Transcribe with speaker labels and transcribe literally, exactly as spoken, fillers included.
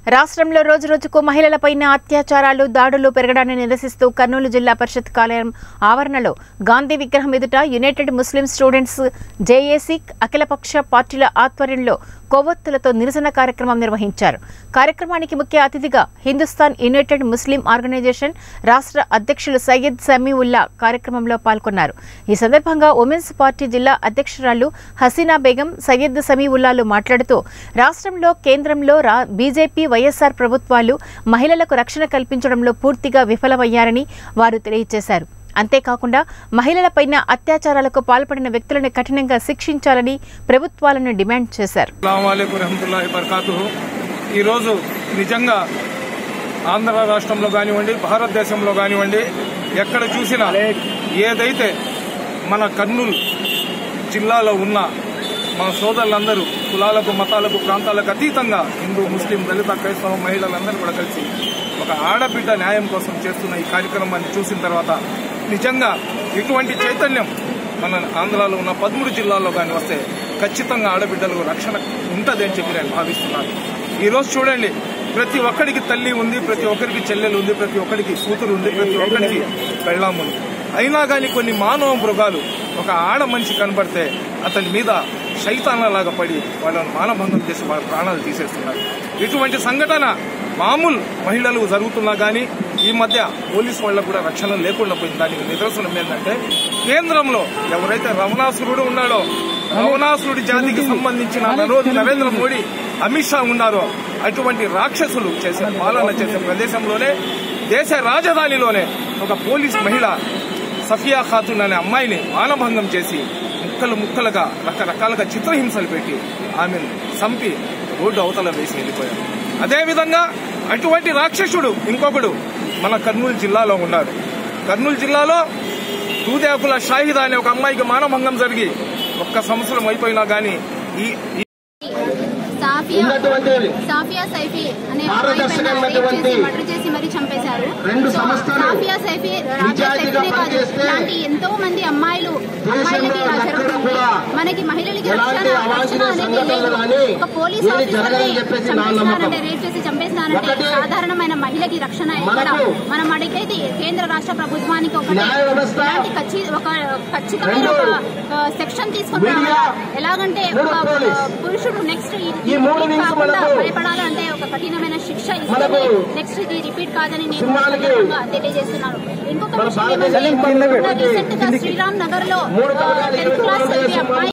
Speaker 1: రాష్ట్రంలో రోజు రోజుకు మహిళలపైన అత్యాచారాలు దాడులు పెరగడాన్ని నిరసిస్తూ కర్నూలు జిల్లా పరిషత్ కార్యాలయం ఆవరణలో గాంధీ విగ్రహం ఎదుట యునైటెడ్ ముస్లిం స్టూడెంట్స్ జేఏసీ అఖిలపక్ష పార్టీల ఆధ్వర్యంలో కొవ్వొత్తులతో నిరసన కార్యక్రమం నిర్వహించారు. కార్యక్రమానికి ముఖ్య అతిథిగా హిందుస్థాన్ యునైటెడ్ ముస్లిం ఆర్గనైజేషన్ రాష్ట్ర అధ్యక్షులు సయ్యద్ సమీవుల్లా కార్యక్రమంలో పాల్గొన్నారు. ఈ సందర్భంగా ఉమెన్స్ పార్టీ జిల్లా అధ్యక్షురాలు హసీనా బేగం సయ్యద్ సమీవుల్లాలు మాట్లాడుతూ రాష్ట్రంలో కేంద్రంలో బీజేపీ వైఎస్ఆర్ ప్రభుత్వాలు మహిళలకు రక్షణ కల్పించడంలో పూర్తిగా విఫలమయ్యారని వారు తెలియజేశారు. అంతేకాకుండా మహిళలపైన అత్యాచారాలకు పాల్పడిన వ్యక్తులను కఠినంగా శిక్షించాలని ప్రభుత్వాలను డిమాండ్ చేశారు.
Speaker 2: ఈరోజు నిజంగా ఆంధ్ర రాష్ట్రంలో కానివ్వండి, భారతదేశంలో కానివ్వండి, ఎక్కడ చూసినా ఏదైతే మన కర్నూలు జిల్లాలో ఉన్న మన సోదరులందరూ కులాలకు, మతాలకు, ప్రాంతాలకు అతీతంగా హిందూ, ముస్లిం, దళిత, క్రైస్తవ మహిళలందరూ కూడా కలిసి ఒక ఆడబిడ్డ న్యాయం కోసం చేస్తున్న ఈ కార్యక్రమాన్ని చూసిన తర్వాత నిజంగా ఇటువంటి చైతన్యం మన ఆంధ్రాలో ఉన్న పదమూడు జిల్లాల్లో కానీ వస్తే ఖచ్చితంగా ఆడబిడ్డలకు రక్షణ ఉంటుంది అని చెప్పి నేను భావిస్తున్నాను. ఈరోజు చూడండి, ప్రతి ఒక్కడికి తల్లి ఉంది, ప్రతి ఒక్కరికి చెల్లెలు ఉంది, ప్రతి ఒక్కడికి కూతురు ఉంది, ప్రతి ఒక్కడికి పెళ్ళాం ఉంది. అయినా కానీ కొన్ని మానవ మృగాలు ఒక ఆడ మనిషి కనబడితే అతని మీద శైతాన్లలాగా పడి వాళ్ళని మానభంగం చేసి వాళ్ళ ప్రాణాలు తీసేస్తున్నారు. ఇటువంటి సంఘటన మామూలు మహిళలు జరుగుతున్నా కానీ ఈ మధ్య పోలీసు వాళ్ళకు కూడా రక్షణ లేకుండా పోయింది. దానికి నిదర్శనం ఏంటంటే కేంద్రంలో ఎవరైతే రావణాసురుడు ఉన్నాడో, రావణాసురుడి జాతికి సంబంధించిన నరేంద్ర మోడీ, అమిత్ షా ఉన్నారో అటువంటి రాక్షసులు చేసే పాలన చేసే ప్రదేశంలోనే, దేశ రాజధానిలోనే ఒక పోలీస్ మహిళ సఫియా ఖాతున్ అనే అమ్మాయిని మానభంగం చేసి ముక్కలు ముక్కలుగా రకరకాలుగా చిత్రహింసలు పెట్టి ఆమెను చంపి రోడ్డు అవతల వేసి వెళ్ళిపోయారు. అదేవిధంగా అటువంటి రాక్షసుడు ఇంకొకడు మన కర్నూలు జిల్లాలో ఉన్నాడు. కర్నూలు జిల్లాలో దూదేకుల షాహిదా అనే ఒక అమ్మాయికి మానభంగం జరిగి ఒక్క సంవత్సరం అయిపోయినా కానీ ఈ
Speaker 3: సాఫియా సైఫీ అనే మర్డర్ చేసి మరీ చంపేశారు. సాఫియా సైఫీ రాజా సైఫీనే కాదు, ఇలాంటి ఎంతో మంది అమ్మాయిలు అమ్మాయిలకి జరుగుతుంది. మనకి మహిళలకి రక్షణ రక్షణ అనేది లేదు. ఒక పోలీస్ ఆఫీసర్ని చంపేసినారంటే, రేప్ చేసి చంపేసినారంటే సాధారణమైన మహిళకి రక్షణ ఇవ్వడం మనం అడిగేది కేంద్ర రాష్ట్ర ప్రభుత్వానికి ఒకటే ఇలాంటి ఒక ఖచ్చితమైన ఒక సెక్షన్ తీసుకుని రావాలి. ఎలాగంటే ఒక పురుషుడు నెక్స్ట్ కాకుండా భయపడాలంటే ఒక కఠినమైన శిక్ష ఇస్తే నెక్స్ట్ ఇది రిపీట్ కాదని నేను తెలియజేస్తున్నాను. ఇంకొక విషయం ఏమంటే రీసెంట్ గా శ్రీరామ్ నగర్ లో టెన్త్ క్లాస్ అమ్మాయి